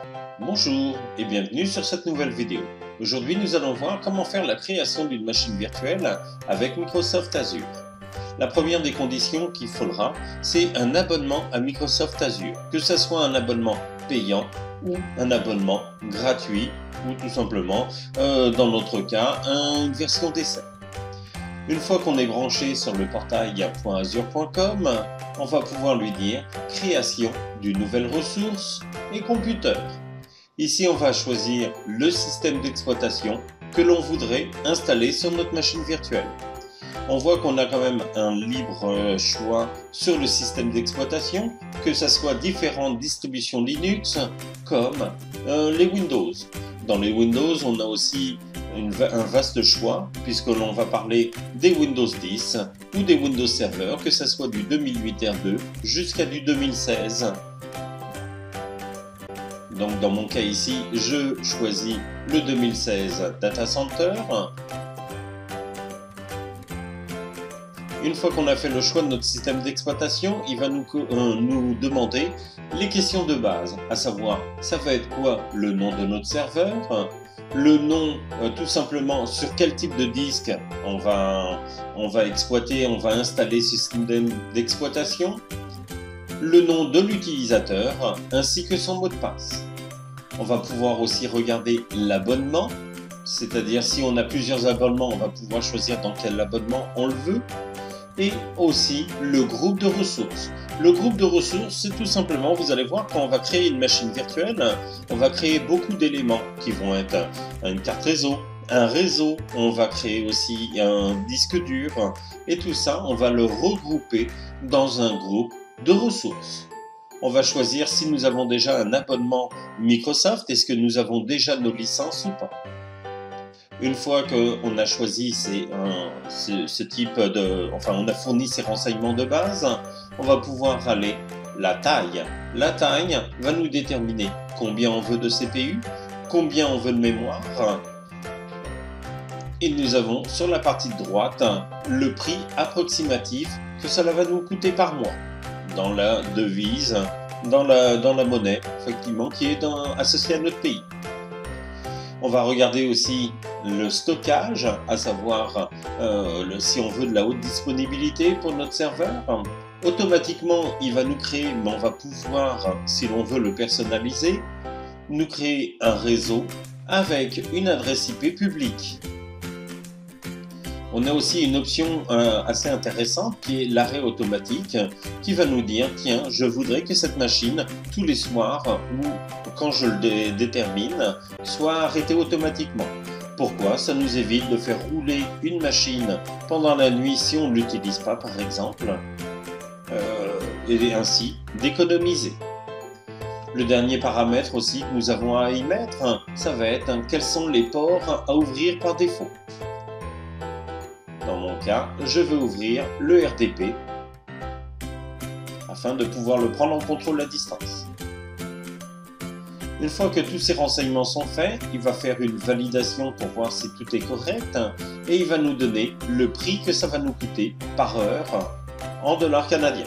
Bonjour et bienvenue sur cette nouvelle vidéo. Aujourd'hui, nous allons voir comment faire la création d'une machine virtuelle avec Microsoft Azure. La première des conditions qu'il faudra, c'est un abonnement à Microsoft Azure, que ce soit un abonnement payant ou un abonnement gratuit ou tout simplement, dans notre cas, une version d'essai. Une fois qu'on est branché sur le portail .azure.com, on va pouvoir lui dire création d'une nouvelle ressource et computer. Ici, on va choisir le système d'exploitation que l'on voudrait installer sur notre machine virtuelle. On voit qu'on a quand même un libre choix sur le système d'exploitation, que ce soit différentes distributions Linux comme les Windows. Dans les Windows, on a aussi un vaste choix, puisque l'on va parler des Windows 10 ou des Windows Server, que ce soit du 2008 R2 jusqu'à du 2016. Donc dans mon cas ici, je choisis le 2016 Data Center. Une fois qu'on a fait le choix de notre système d'exploitation, il va nous demander les questions de base, à savoir, ça va être quoi le nom de notre serveur, le nom tout simplement sur quel type de disque on va exploiter, on va installer ce système d'exploitation, le nom de l'utilisateur ainsi que son mot de passe. On va pouvoir aussi regarder l'abonnement, c'est-à-dire si on a plusieurs abonnements, on va pouvoir choisir dans quel abonnement on le veut. Et aussi le groupe de ressources. Le groupe de ressources, c'est tout simplement, vous allez voir, quand on va créer une machine virtuelle, on va créer beaucoup d'éléments qui vont être une carte réseau, on va créer aussi un disque dur, et tout ça, on va le regrouper dans un groupe de ressources. On va choisir si nous avons déjà un abonnement Microsoft, est-ce que nous avons déjà nos licences ou pas. Une fois qu'on a choisi ce type on a fourni ces renseignements de base, on va pouvoir aller la taille. La taille va nous déterminer combien on veut de CPU, combien on veut de mémoire. Et nous avons sur la partie droite le prix approximatif que cela va nous coûter par mois dans la devise, dans la monnaie effectivement qui est associée à notre pays. On va regarder aussi le stockage, à savoir si on veut de la haute disponibilité pour notre serveur. Automatiquement, il va nous créer, mais on va pouvoir, si l'on veut le personnaliser, nous créer un réseau avec une adresse IP publique. On a aussi une option assez intéressante qui est l'arrêt automatique qui va nous dire tiens, je voudrais que cette machine, tous les soirs ou quand je le détermine, soit arrêtée automatiquement. Pourquoi? Ça nous évite de faire rouler une machine pendant la nuit si on ne l'utilise pas par exemple, et ainsi d'économiser. Le dernier paramètre aussi que nous avons à y mettre, ça va être quels sont les ports à ouvrir par défaut. Dans mon cas, je veux ouvrir le RDP afin de pouvoir le prendre en contrôle à distance. Une fois que tous ces renseignements sont faits, il va faire une validation pour voir si tout est correct et il va nous donner le prix que ça va nous coûter par heure en dollars canadiens.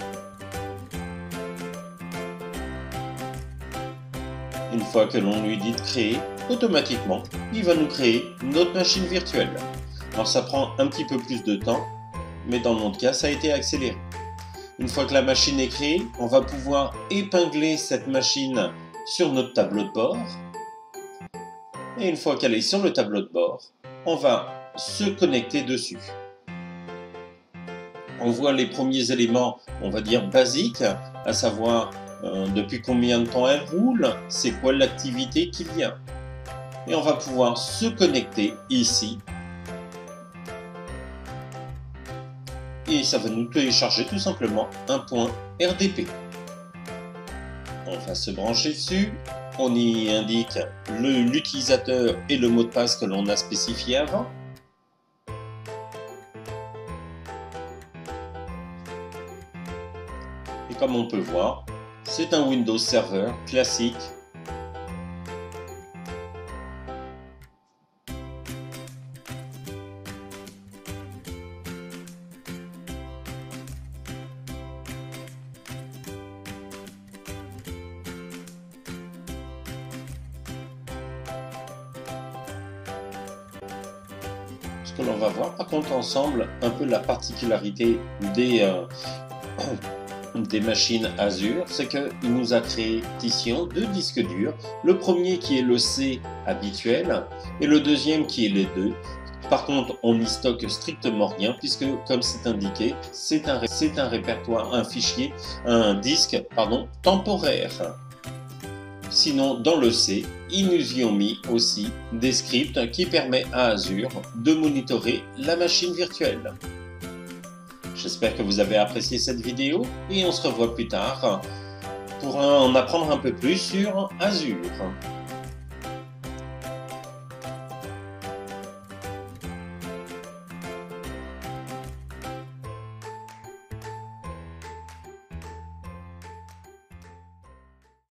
Une fois que l'on lui dit de créer, automatiquement, il va nous créer notre machine virtuelle. Alors ça prend un petit peu plus de temps, mais dans mon cas, ça a été accéléré. Une fois que la machine est créée, on va pouvoir épingler cette machine sur notre tableau de bord. Et une fois qu'elle est sur le tableau de bord, on va se connecter dessus. On voit les premiers éléments, on va dire basiques, à savoir depuis combien de temps elle roule, c'est quoi l'activité qu'il y a. Et on va pouvoir se connecter ici. Et ça va nous télécharger tout simplement un point RDP. On va se brancher dessus, on y indique l'utilisateur et le mot de passe que l'on a spécifié avant. Et comme on peut voir, c'est un Windows Server classique. ce que l'on va voir par contre ensemble un peu la particularité des machines Azure, c'est qu'il nous a créé ici deux disques durs, le premier qui est le C habituel et le deuxième qui est les deux. Par contre, on n'y stocke strictement rien puisque, comme c'est indiqué, c'est un répertoire, un fichier, un disque, pardon, temporaire. Sinon, dans le C, ils nous y ont mis aussi des scripts qui permettent à Azure de monitorer la machine virtuelle. J'espère que vous avez apprécié cette vidéo et on se revoit plus tard pour en apprendre un peu plus sur Azure.